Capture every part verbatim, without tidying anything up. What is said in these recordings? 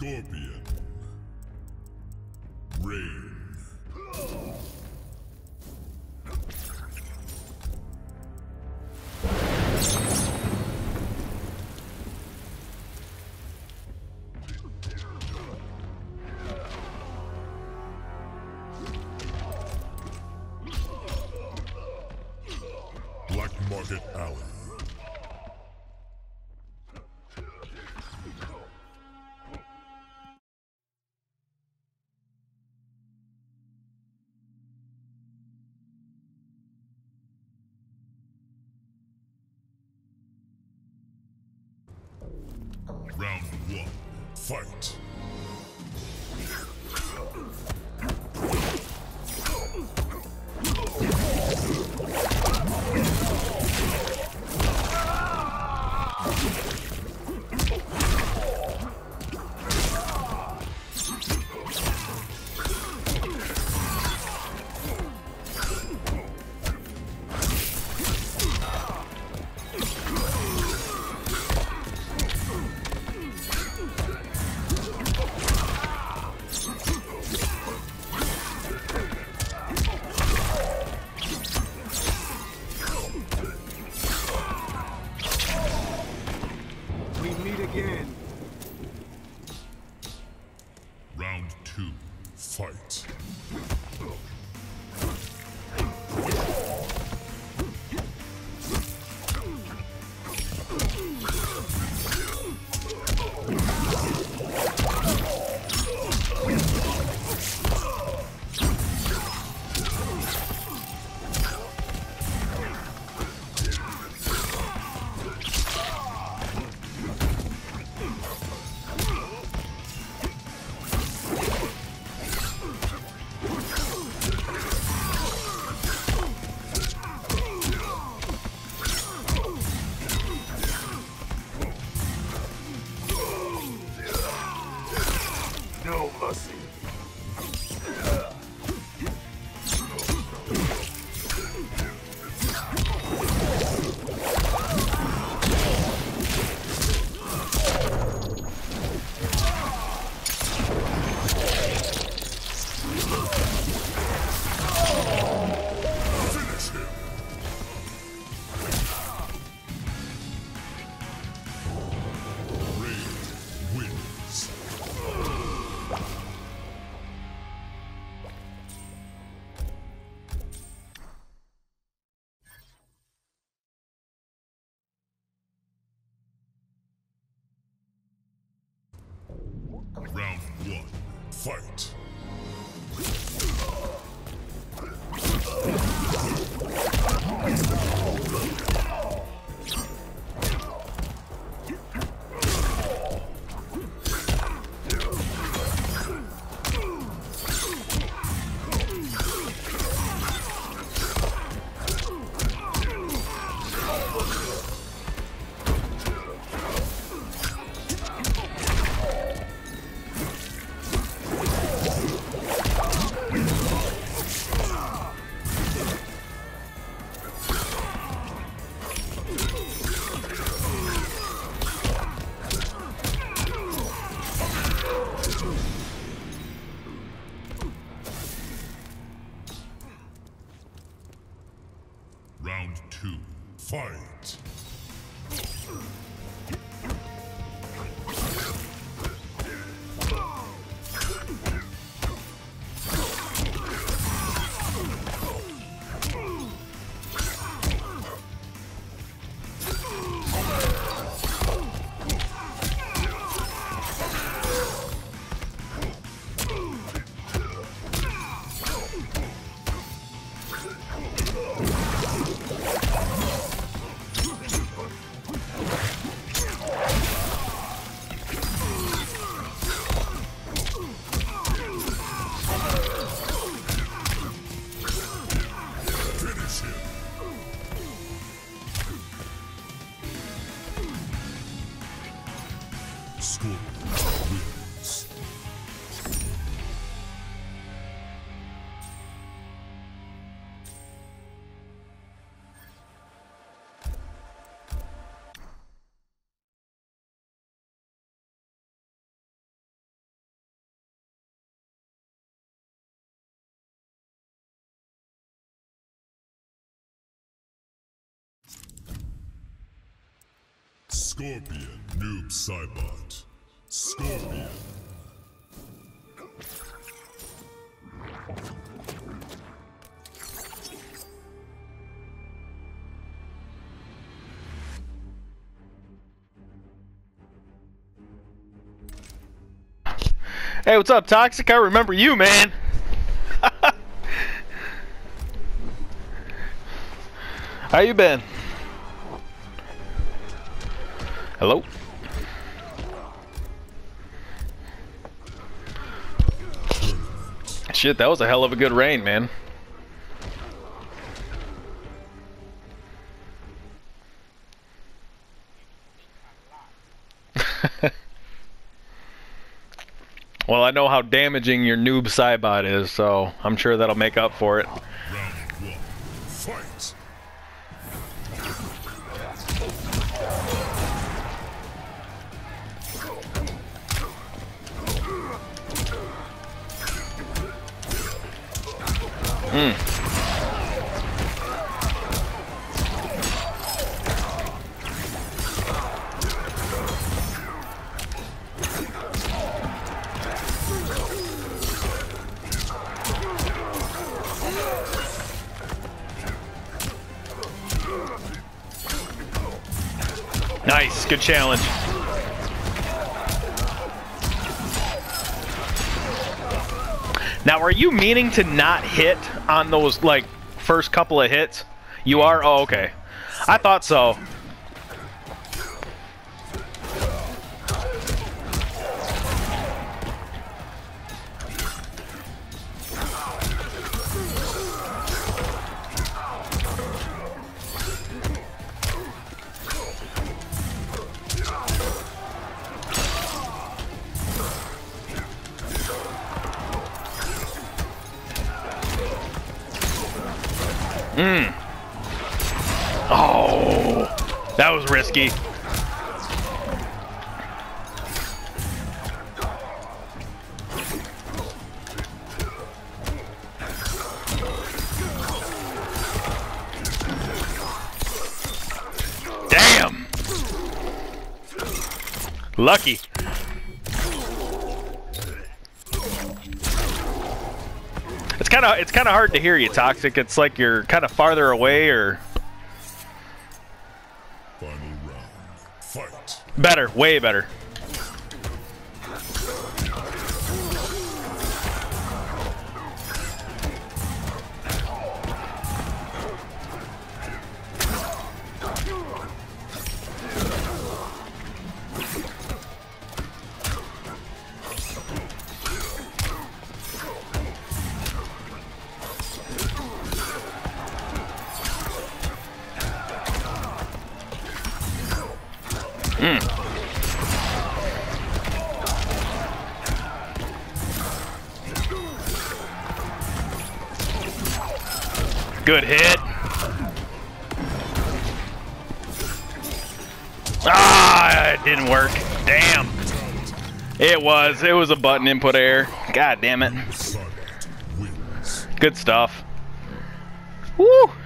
Scorpion. Rain. Black Market Alley. Round one, fight! Again. Round two, fight. No mercy. Round one, fight! Round two, fight! Scorpion wins. Scorpion, Noob Saibot. Scorpion. Hey, what's up, Toxic? I remember you, man. How you been? Hello? Shit, that was a hell of a good rain, man. Well, I know how damaging your Noob Saibot is, so I'm sure that'll make up for it. Round one. Fight. Mm. Nice, good challenge. Now, are you meaning to not hit on those, like, first couple of hits? You are? Oh, okay. I thought so. Mm. Oh, that was risky. Damn. Lucky. It's kind of it's kind of hard to hear you, Toxic. It's like you're kind of farther away, or Final round. Fight. better, way better. Mm. Good hit. Ah, it didn't work. Damn. It was. It was a button input error. God damn it. Saibot wins. Good stuff. Woo.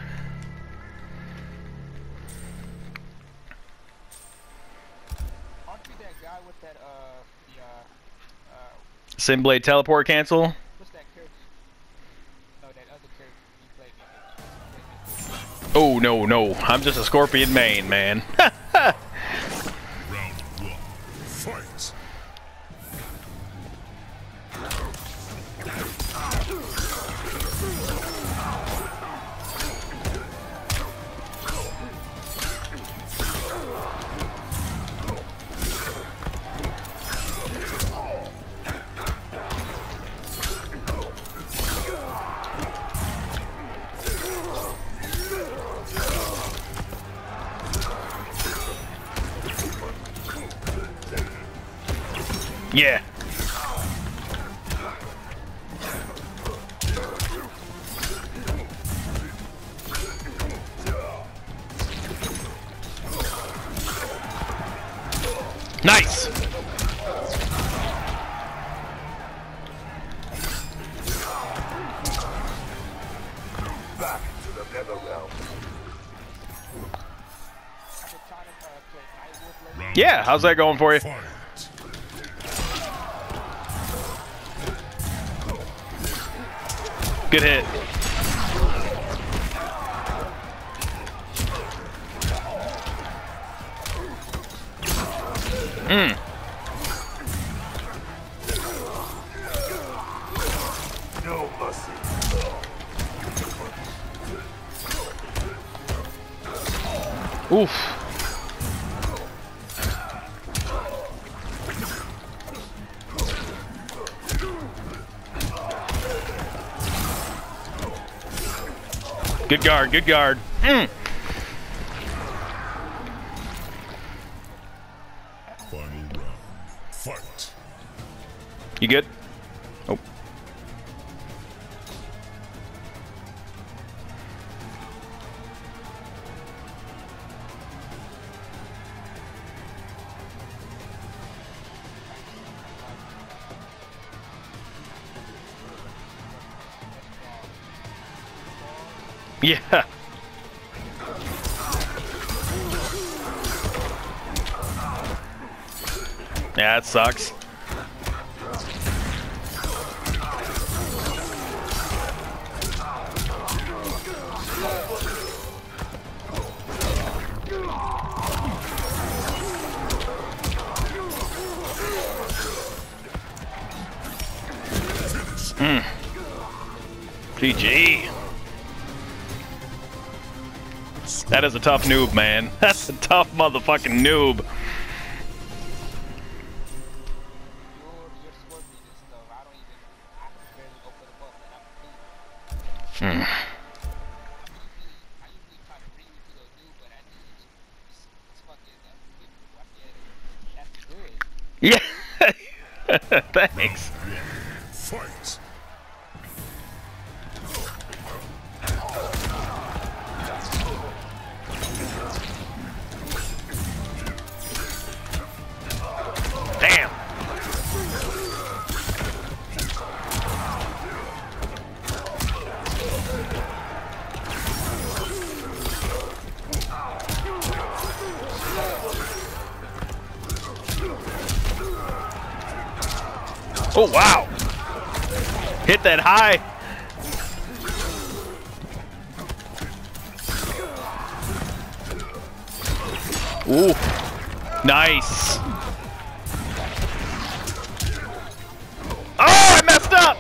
Sinblade teleport cancel. What's that character? Oh, that other character you played. Oh no no! I'm just a Scorpion main, man. Round one. Fight. Yeah. Nice. Back to the Netherrealm. I've been trying to uh, play Nightwolf lately. Yeah, how's that going for you? Fight. Good hit. Mm. No mercy. Oof. Good guard, good guard. Mm. Final round. Fight. You good? Oh. Yeah. Yeah, it sucks. Mm. G G. That is a tough noob, man. That's a tough motherfucking noob. You're, you're scorpion and stuff. I don't even, I can barely go for the button and I'm Hmm. completely. I usually, I usually try to bring you to the dude, but I just, it's, it's fucking, that's beautiful. I said, that's good. Yeah. Thanks. Fight. Damn. Oh, wow. Hit that high. Ooh. Nice. Oh, I messed up.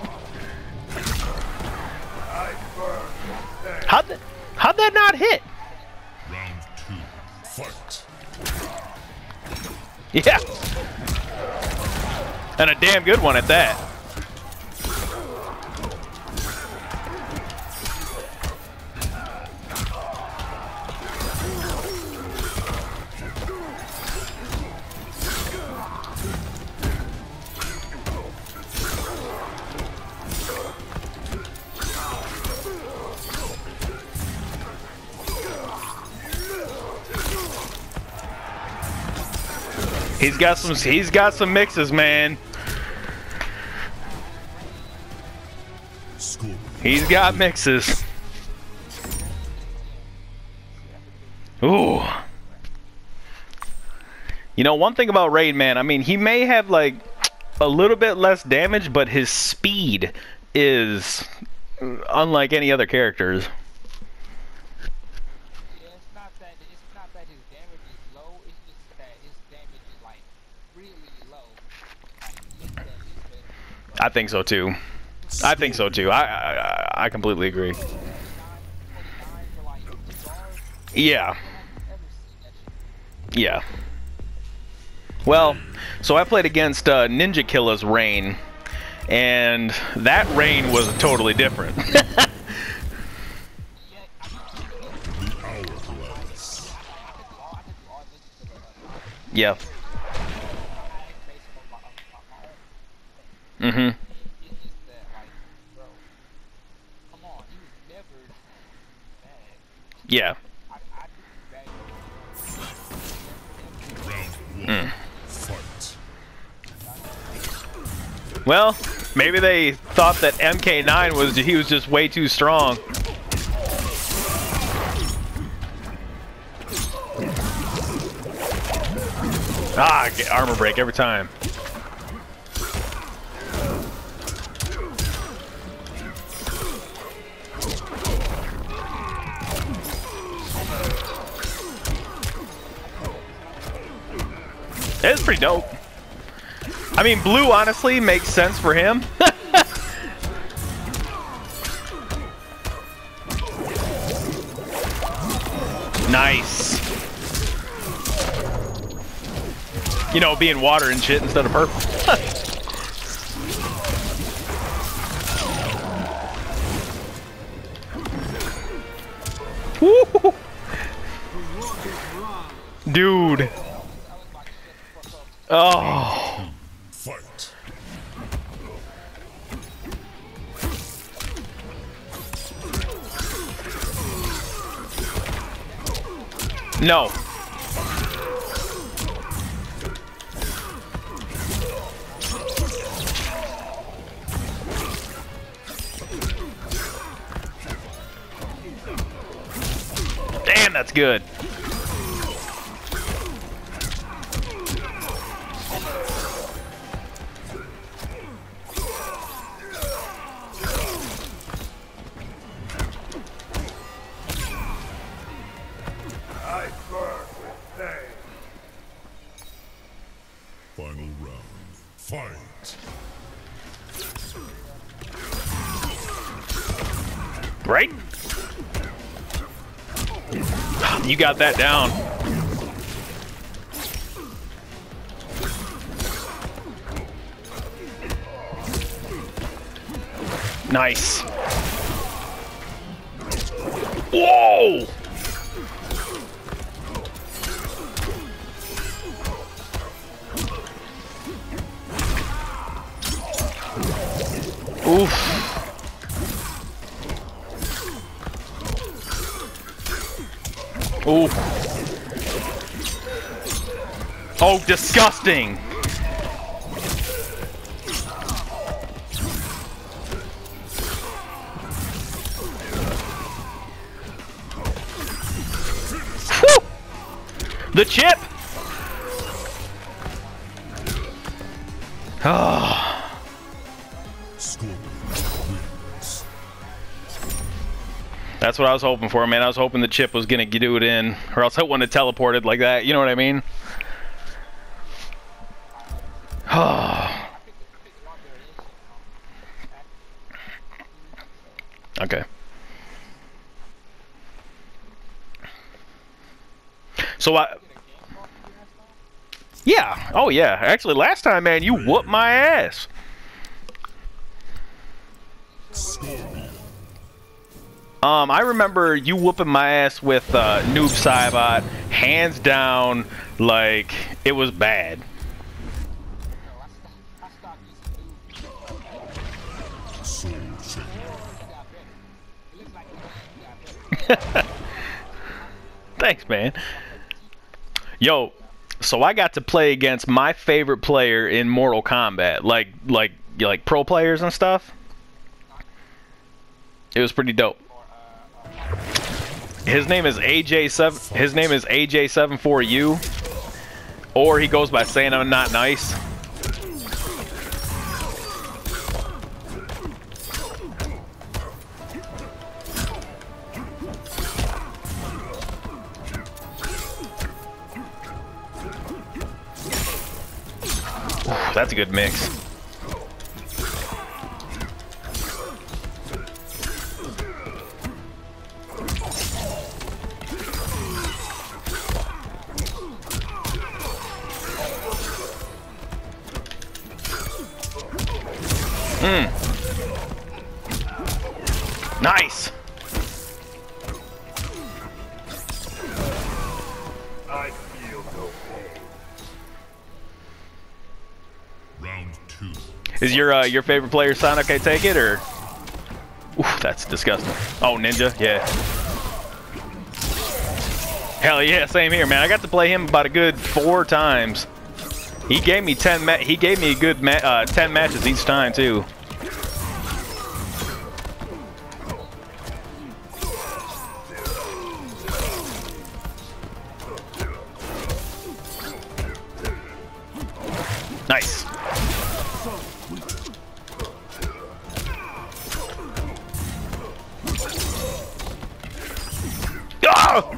How'd that, how'd that not hit? Round two. Fight. Yeah. And a damn good one at that. He's got some he's got some mixes, man. Scorpion. He's got mixes. Ooh. You know, one thing about Raid, man, I mean, he may have like a little bit less damage, but his speed is unlike any other characters. Yeah, it's not that, it's not that his damage is low, it's just that his damage is like really low. Like, he hits that, hits that. I think so too. I think so too. I I, I completely agree. Yeah. Yeah. Well, so I played against uh, Ninja Killa's Rain, and that Rain was totally different. Hourglass. Yeah. Mm-hmm. Yeah. Round one. Mm. Fight. Well, maybe they thought that M K nine was he was just way too strong. Ah, get armor break every time. It's pretty dope. I mean, blue honestly makes sense for him. Nice. You know, being water and shit instead of purple. Woo! Dude. Oh. Fight. No. Damn, that's good. I burn with pain. Final round. Fight. Right? You got that down. Nice. Whoa! Oof. Ooh. Oh, disgusting. Whew. The chip. Ah. Scorpion wins. That's what I was hoping for, man. I was hoping the chip was gonna do it in, or else I wouldn't have teleported like that. You know what I mean? Okay. So I. Yeah. Oh yeah. Actually, last time, man, you whooped my ass. Scorpion. Um, I remember you whooping my ass with uh, Noob Saibot, hands down. Like it was bad. Soul Shaker. Thanks, man. Yo, so I got to play against my favorite player in Mortal Kombat, like like like pro players and stuff. It was pretty dope. His name is A J seven. His name is A J seventy-four U, or he goes by saying I'm not nice. Ooh, that's a good mix. Mm. Nice. I feel no pain. Round two. Is your uh, your favorite player Sonic? I take it, or? Oof, that's disgusting. Oh, Ninja, yeah. Hell yeah, same here, man. I got to play him about a good four times. He gave me ten. Ma he gave me a good ma uh, ten matches each time too. Nice. Ah!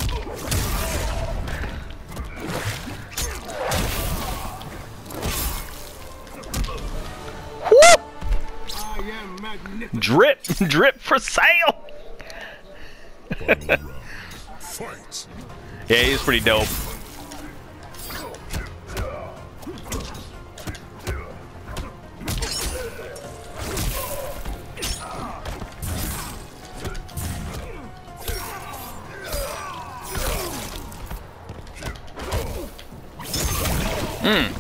Drip, drip for sale. Final round. Fight. Yeah, he's pretty dope. Hmm.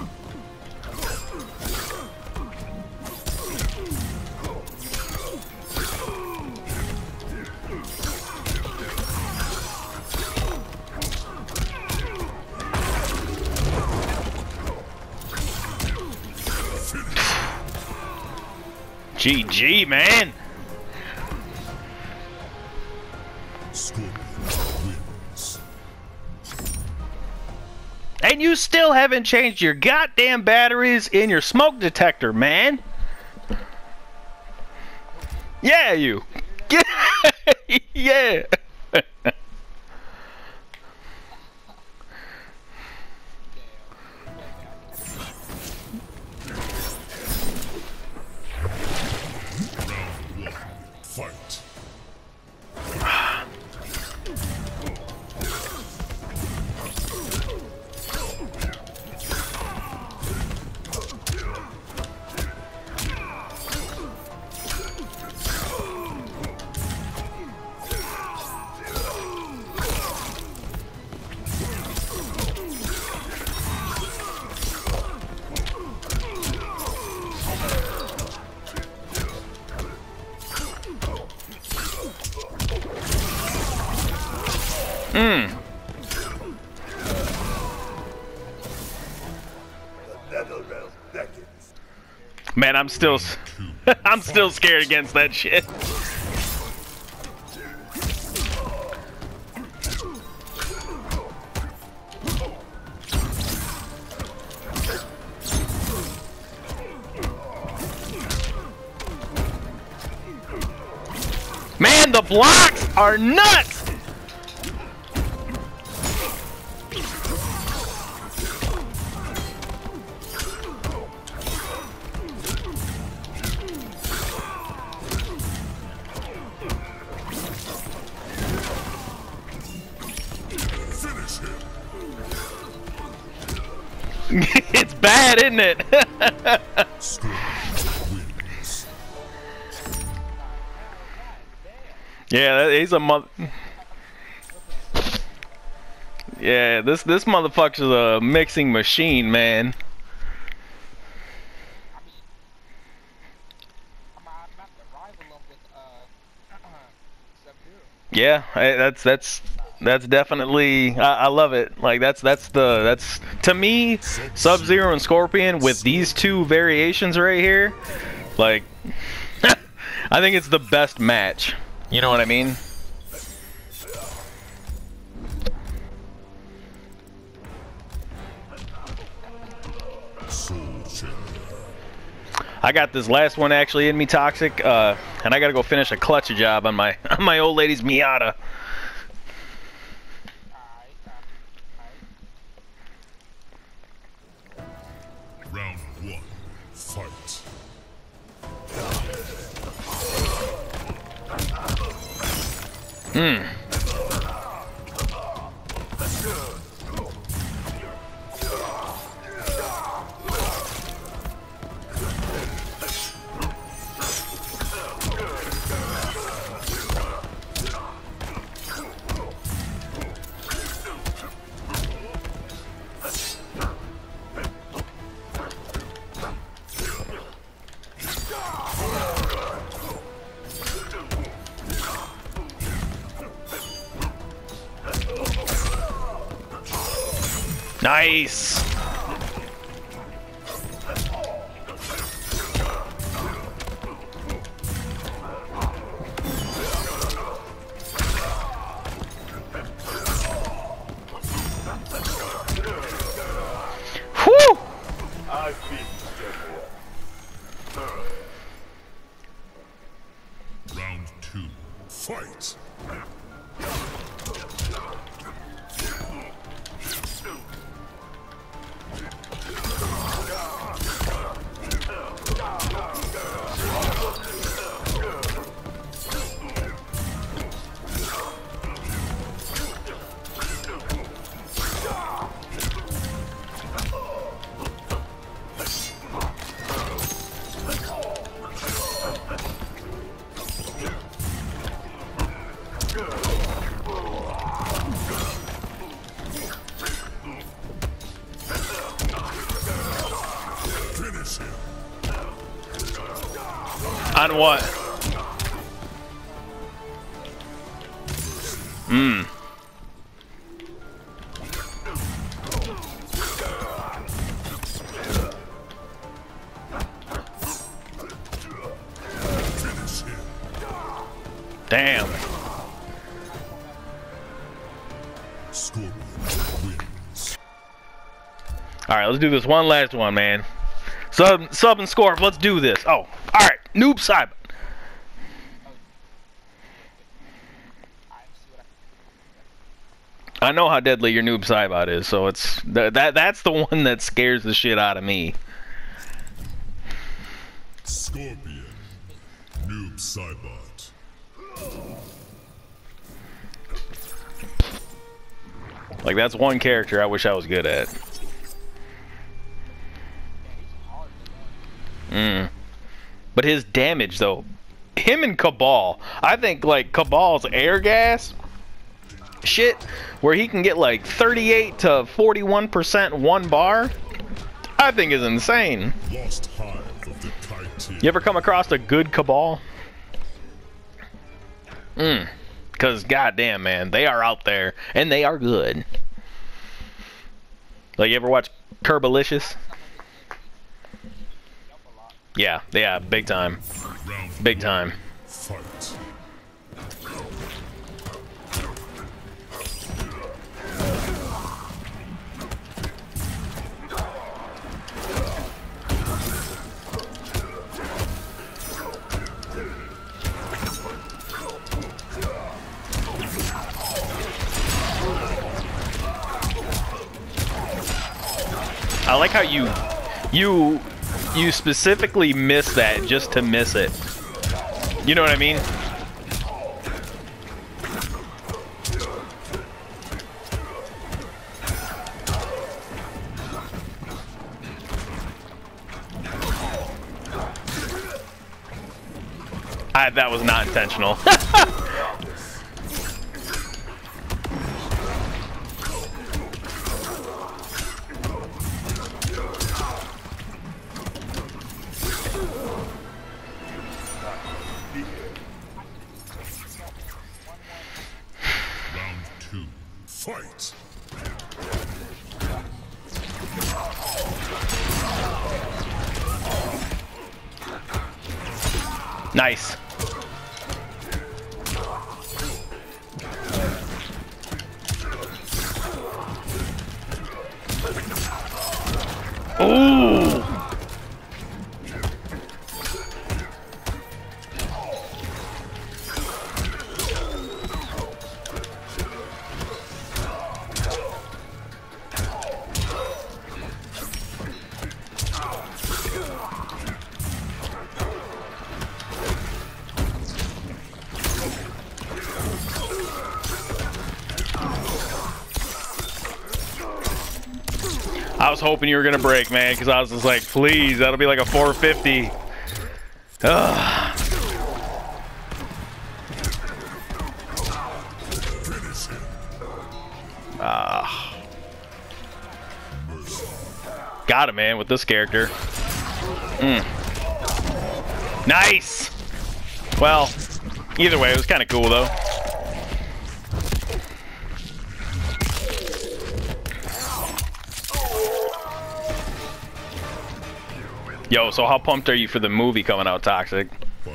G G, man. Scorpion wins. And you still haven't changed your goddamn batteries in your smoke detector, man. Yeah, you. Yeah. Fight. Hmm. Another round seconds. Man, I'm still, I'm still scared against that shit. Man, the blocks are nuts. Finish him. It's bad, isn't it? Scorpion wins. Yeah, he's a mother. Yeah, this this motherfucker's a mixing machine, man. I mean, I'm, I'm about to rival him with uh, Sub-Zero. Yeah, I, that's that's that's definitely. I, I love it. Like that's that's the that's to me, Sub-Zero and Scorpion with these two variations right here. Like, I think it's the best match. You know what I mean? Soul Chamber. I got this last one actually in me, Toxic, uh, and I gotta go finish a clutch job on my on my old lady's Miata. Alright, alright. Round one. Fight. Hmm. Nice. Whew. My feet, General. Round two. Fight. Finish him. On what? Mmm. Finish him. Damn. Scorpion wins. Alright, let's do this one last one, man. Sub, sub and score. Let's do this. Oh, alright. Noob Saibot. I know how deadly your Noob Saibot is, so it's th that that's the one that scares the shit out of me. Scorpion. Noob Saibot. Like, that's one character I wish I was good at. Mm. But his damage, though, him and Cabal, I think, like, Cabal's air gas shit, where he can get, like, thirty-eight to forty-one percent one bar, I think is insane. Lost hive of the Kite. You ever come across a good Cabal? Mm. Because, goddamn, man, they are out there, and they are good. Like, you ever watch Kerbalicious? Yeah, yeah, big time. Round Big time. fight. I like how you, you, you specifically miss that just to miss it. You know what I mean? I, that was not intentional. Round two. Fight. Nice. Ooh. I was hoping you were gonna break, man, because I was just like, please, that'll be like a four fifty. Ugh. Ah. Got him, man, with this character. Mm. Nice. Well, either way, it was kind of cool though. Yo, so how pumped are you for the movie coming out, Toxic?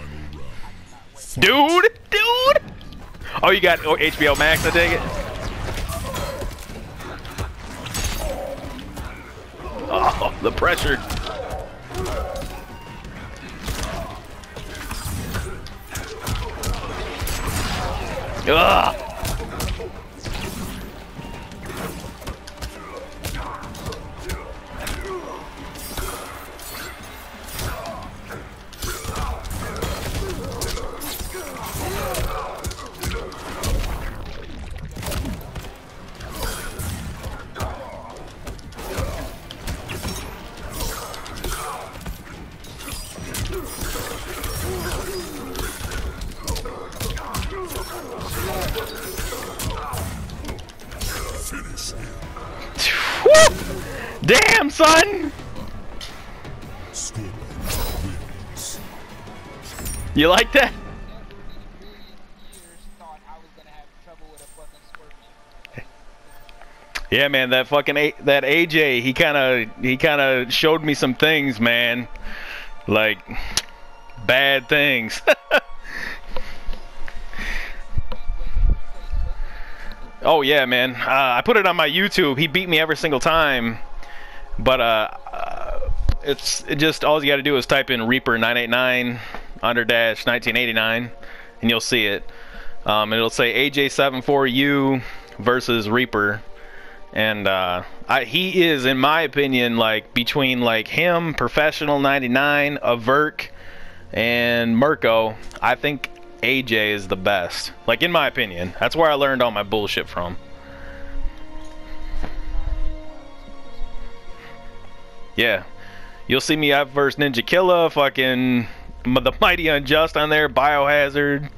Dude, dude. Oh, you got H B O Max, I take it. Oh, the pressure. Ugh. Finish him. Woo! Damn, son! Scorpion wins. You like that? Never in a million years thought I was gonna have trouble with a fucking scorpion. Yeah, man, that fucking A that A J, he kind of he kind of showed me some things, man. Like bad things. Oh yeah, man. Uh, I put it on my YouTube. He beat me every single time. But uh, uh it's it just all you got to do is type in Reaper nine eight nine under dash nineteen eighty-nine and you'll see it. Um, and it'll say A J seventy-four U versus Reaper. And uh, I, he is, in my opinion, like between like him, Professional ninety-nine, Averk, and Mirko, I think A J is the best. Like in my opinion, that's where I learned all my bullshit from. Yeah, you'll see me I've versed Ninja Killa, fucking the Mighty Unjust on there, Biohazard.